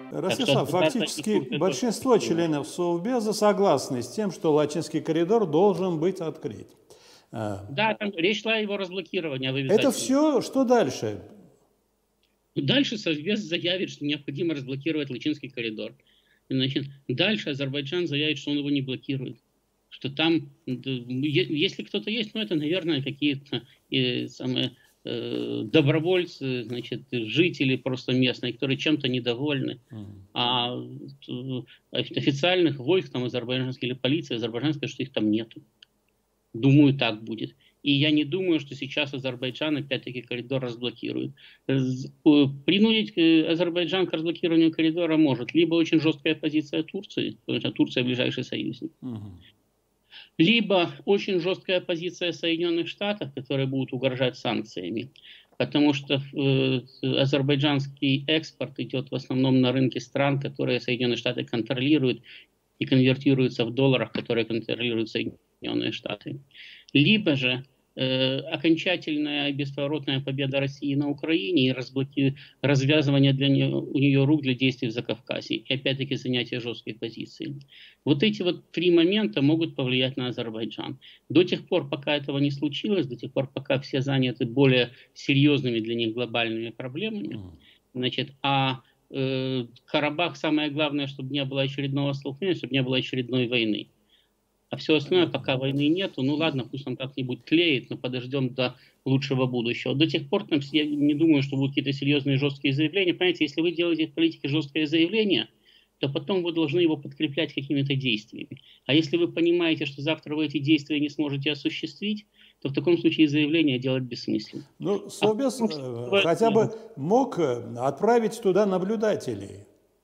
Так что Ростислав, фактически большинство членов Совбеза согласны с тем, что Лачинский коридор должен быть открыт. Да, там речь шла о его разблокировании, Это все, что дальше? Дальше Совбез заявит, что необходимо разблокировать Лачинский коридор. Значит, дальше Азербайджан заявит, что он его не блокирует. Что там, если кто-то есть, ну это, наверное, какие-то добровольцы, значит, жители просто местные, которые чем-то недовольны. А официальных войск там азербайджанской или полиции азербайджанской, что их там нету. Думаю, так будет. И я не думаю, что сейчас Азербайджан опять-таки коридор разблокирует. Принудить Азербайджан к разблокированию коридора может либо очень жесткая позиция Турции, потому что Турция ближайший союзник, либо очень жесткая позиция Соединенных Штатов, которые будут угрожать санкциями. Потому что азербайджанский экспорт идет в основном на рынке стран, которые Соединенные Штаты контролируют и конвертируются в долларах, которые контролируют Соединенные Штаты. Либо же окончательная бесповоротная победа России на Украине и развязывание у нее рук для действий в Закавказье. И опять-таки занятие жесткой позиции. Вот эти вот три момента могут повлиять на Азербайджан. До тех пор, пока этого не случилось, до тех пор, пока все заняты более серьезными для них глобальными проблемами, значит, Карабах, самое главное, чтобы не было очередного столкновения, чтобы не было очередной войны. А все остальное, пока войны нету, ну ладно, пусть он как-нибудь тлеет, но подождем до лучшего будущего. До тех пор, там, я не думаю, что будут какие-то серьезные жесткие заявления. Понимаете, если вы делаете в политике жесткое заявление, то потом вы должны его подкреплять какими-то действиями. А если вы понимаете, что завтра вы эти действия не сможете осуществить, то в таком случае заявление делать бессмысленно. Ну, Совбез хотя бы мог отправить туда наблюдателей.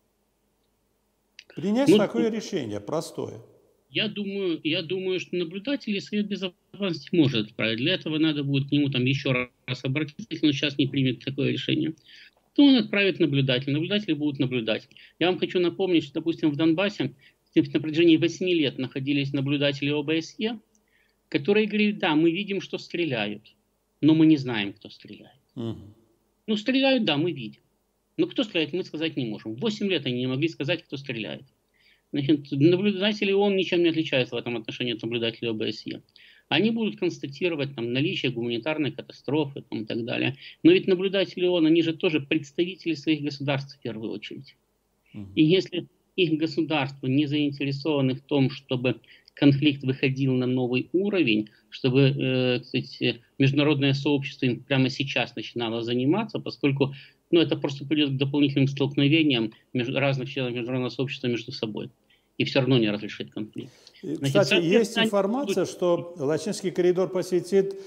Принять такое решение простое. Я думаю, что наблюдатели Совет Безопасности может отправить. Для этого надо будет к нему там еще раз обратиться, если он сейчас не примет такое решение. То он отправит наблюдателей. Наблюдатели будут наблюдать. Я вам хочу напомнить, что, допустим, в Донбассе на протяжении 8 лет находились наблюдатели ОБСЕ, которые говорили, да, мы видим, что стреляют, но мы не знаем, кто стреляет. Ну, стреляют, да, мы видим. Но кто стреляет, мы сказать не можем. 8 лет они не могли сказать, кто стреляет. Значит, наблюдатели ООН ничем не отличаются в этом отношении от наблюдателей ОБСЕ. Они будут констатировать там, наличие гуманитарной катастрофы там, и так далее. Но ведь наблюдатели ООН, они же тоже представители своих государств в первую очередь. И если их государства не заинтересованы в том, чтобы конфликт выходил на новый уровень, чтобы кстати, международное сообщество им прямо сейчас начинало заниматься, поскольку это просто приведет к дополнительным столкновениям разных членов международного сообщества между собой. И все равно не разрешит конфликт. Кстати, есть информация, что Лачинский коридор посетит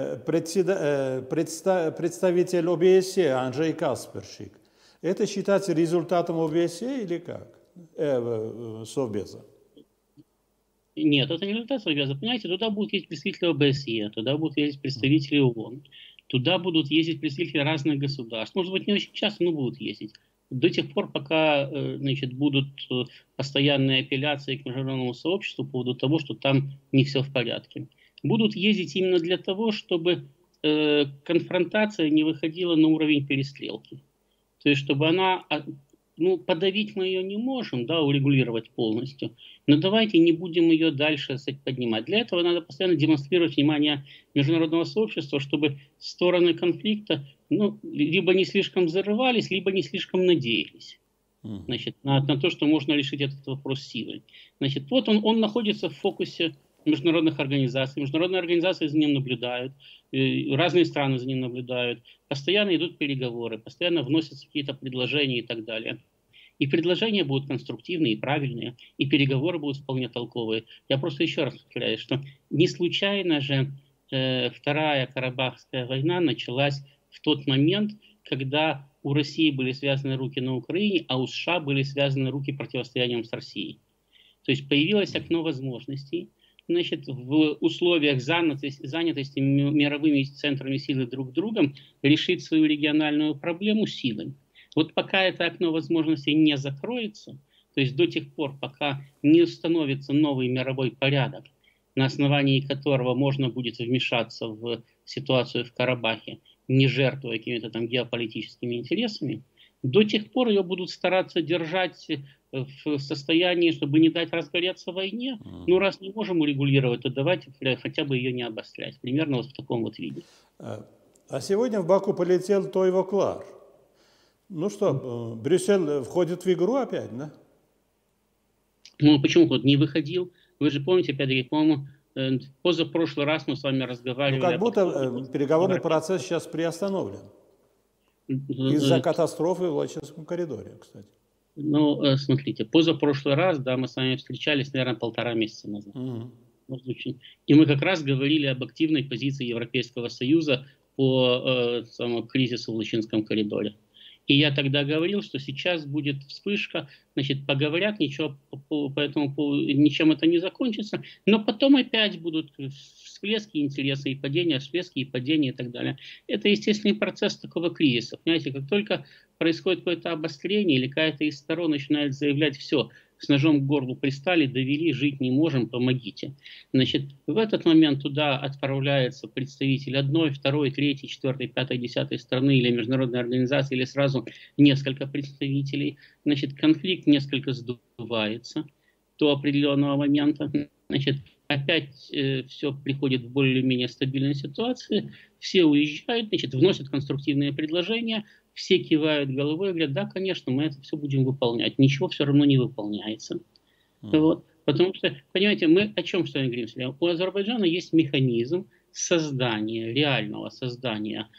представитель ОБСЕ Анджей Каспершик. Это считается результатом ОБСЕ или как? Совбеза? Нет, это не результат Совбеза. Понимаете, туда будут ездить представители ОБСЕ, туда будут ездить представители ООН, туда будут ездить представители разных государств. Может быть, не очень часто, но будут ездить. До тех пор, пока будут постоянные апелляции к международному сообществу по поводу того, что там не все в порядке. Будут ездить именно для того, чтобы конфронтация не выходила на уровень перестрелки. То есть, чтобы она... подавить мы ее не можем, да, урегулировать полностью, но давайте не будем ее дальше поднимать. Для этого надо постоянно демонстрировать внимание международного сообщества, чтобы стороны конфликта либо не слишком взрывались, либо не слишком надеялись на то, что можно решить этот вопрос силой. Вот он находится в фокусе международных организаций. Международные организации за ним наблюдают, разные страны за ним наблюдают, постоянно идут переговоры, постоянно вносятся какие-то предложения и так далее. И предложения будут конструктивные и правильные, и переговоры будут вполне толковые. Я просто еще раз повторяю, что не случайно же Вторая Карабахская война началась в тот момент, когда у России были связаны руки на Украине, а у США были связаны руки противостоянием с Россией. То есть появилось окно возможностей, в условиях занятости мировыми центрами силы друг другом решить свою региональную проблему силой. Вот пока это окно возможностей не закроется, то есть до тех пор, пока не установится новый мировой порядок, на основании которого можно будет вмешаться в ситуацию в Карабахе, не жертвуя какими-то там геополитическими интересами, До тех пор ее будут стараться держать в состоянии, чтобы не дать разгореться войне. Ну, раз не можем урегулировать, то давайте хотя бы ее не обострять. Примерно вот в таком вот виде. А сегодня в Баку полетел Тойво Клар. Ну что, Брюссель входит в игру опять, да? Ну, почему вот не выходил? Вы же помните, опять-таки, по-моему, позапрошлый раз мы с вами разговаривали... Ну, как будто переговорный процесс сейчас приостановлен. Из-за катастрофы в Лачинском коридоре, кстати. Ну, смотрите, позапрошлый раз, да, мы с вами встречались, наверное, 1,5 месяца назад. И мы как раз говорили об активной позиции Европейского Союза по кризису в Лачинском коридоре. И я тогда говорил, что сейчас будет вспышка, значит, поговорят, ничего по этому поводу, ничем это не закончится, но потом опять будут всплески интереса и падения, всплески и падения и так далее. Это естественный процесс такого кризиса. Понимаете, как только происходит какое-то обострение или какая-то из сторон начинает заявлять: все, с ножом к горлу пристали, довели, жить не можем, помогите. Значит, в этот момент туда отправляется представитель одной, второй, третьей, четвертой, пятой, десятой страны или международной организации, или сразу несколько представителей. Значит, конфликт несколько сдувается до определенного момента. Значит, опять все приходит в более-менее стабильную ситуацию, все уезжают, значит, вносят конструктивные предложения, все кивают головой и говорят: да, конечно, мы это все будем выполнять. Ничего все равно не выполняется. Вот. Потому что, понимаете, мы о чем с вами говорим? У Азербайджана есть механизм создания, реального создания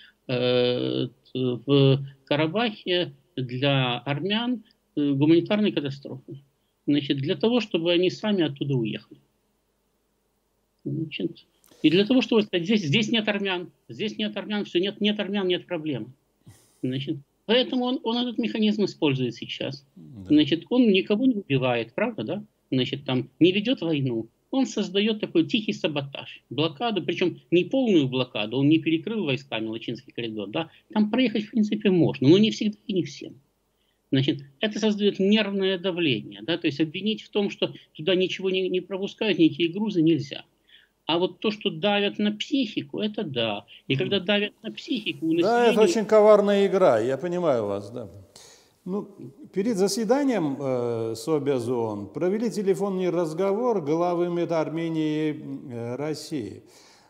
в Карабахе для армян гуманитарной катастрофы. Значит, для того, чтобы они сами оттуда уехали. Значит, и для того, чтобы сказать: здесь нет армян, все, нет армян, нет проблем. Значит, поэтому он этот механизм использует сейчас. Значит, он никого не убивает, правда, да? Значит, там не ведет войну. Он создает такой тихий саботаж, блокаду, причем не полную блокаду, он не перекрыл войсками Лачинский коридор, да? Там проехать, в принципе, можно, но не всегда и не всем. Значит, это создает нервное давление, да? То есть обвинить в том, что туда ничего не пропускают, никакие грузы, нельзя. А вот то, что давят на психику, это да. И когда давят на психику... У населения... Да, это очень коварная игра, я понимаю вас, да. Ну, перед заседанием Совбез ООН провели телефонный разговор главы МИД Армении и России.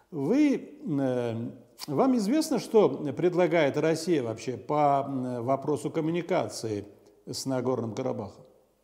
Вам известно, что предлагает Россия вообще по вопросу коммуникации с Нагорным Карабахом?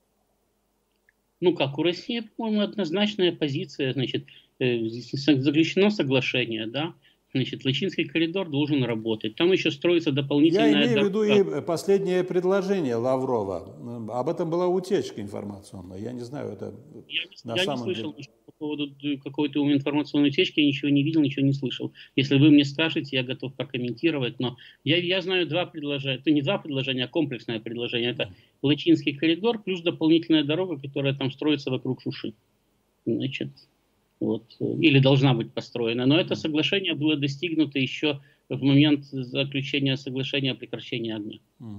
Ну как, у России, по-моему, однозначная позиция, значит, заключено соглашение, да, значит, Лачинский коридор должен работать. Там еще строится дополнительная... Я имею в виду и последнее предложение Лаврова. Об этом была утечка информационная. Я не знаю, это на самом деле... Я не слышал по поводу какой-то информационной утечки, я ничего не видел, ничего не слышал. Если вы мне скажете, я готов прокомментировать, но я знаю два предложения, это не два предложения, а комплексное предложение. Это Лачинский коридор плюс дополнительная дорога, которая там строится вокруг Шуши. Значит... Вот, или должна быть построена. Но это соглашение было достигнуто еще в момент заключения соглашения о прекращении огня.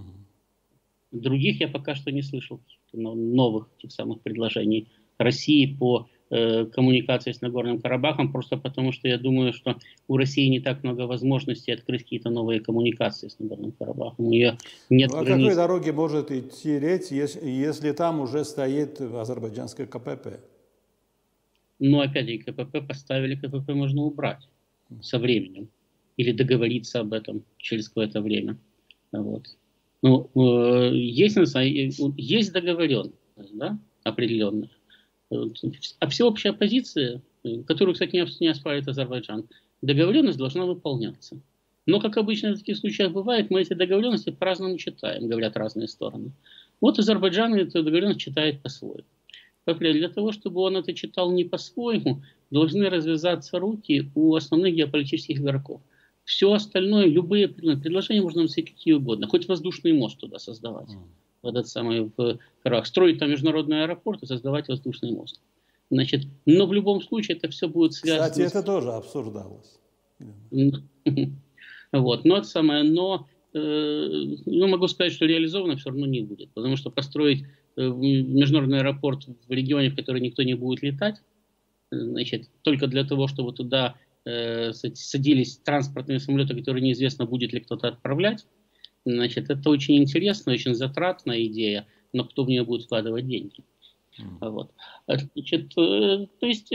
Других я пока что не слышал, новых тех самых предложений России по коммуникации с Нагорным Карабахом, просто потому что я думаю, что у России не так много возможностей открыть какие-то новые коммуникации с Нагорным Карабахом. У нее нет границ. О какой дороге может идти речь, если там уже стоит азербайджанское КПП? Но опять-таки КПП поставили, КПП можно убрать со временем. Или договориться об этом через какое-то время. Вот. Ну, есть договоренность, да, определенная. А всеобщая позиция, которую, кстати, не оспаривает Азербайджан, договоренность должна выполняться. Но, как обычно в таких случаях бывает, мы эти договоренности по-разному читаем, говорят разные стороны. Вот Азербайджан эту договоренность читает по-своему. Для того, чтобы он это читал не по-своему, должны развязаться руки у основных геополитических игроков. Все остальное, любые предложения можно носить какие угодно. Хоть воздушный мост туда создавать. В этот самый в Карабах. Строить там международный аэропорт и создавать воздушный мост. Значит, но в любом случае это все будет связано... Кстати, это тоже обсуждалось. Вот, но это самое, но могу сказать, что реализовано все равно не будет. Потому что построить международный аэропорт в регионе, в который никто не будет летать, значит, только для того, чтобы туда садились транспортные самолеты, которые неизвестно, будет ли кто-то отправлять, Значит, это очень интересная, очень затратная идея, но кто в нее будет вкладывать деньги? Вот. Значит, то есть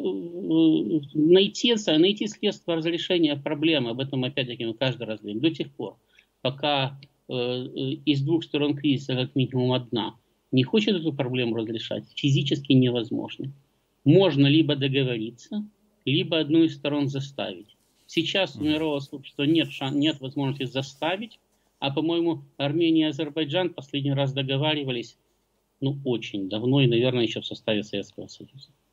найти средства разрешения проблемы, об этом опять-таки мы каждый раз говорим, до тех пор, пока из двух сторон кризиса как минимум одна не хочет эту проблему разрешать, физически невозможно. Можно либо договориться, либо одну из сторон заставить. Сейчас у мирового сообщества нет возможности заставить, а, по-моему, Армения и Азербайджан последний раз договаривались, ну, очень давно, и, наверное, еще в составе Советского Союза.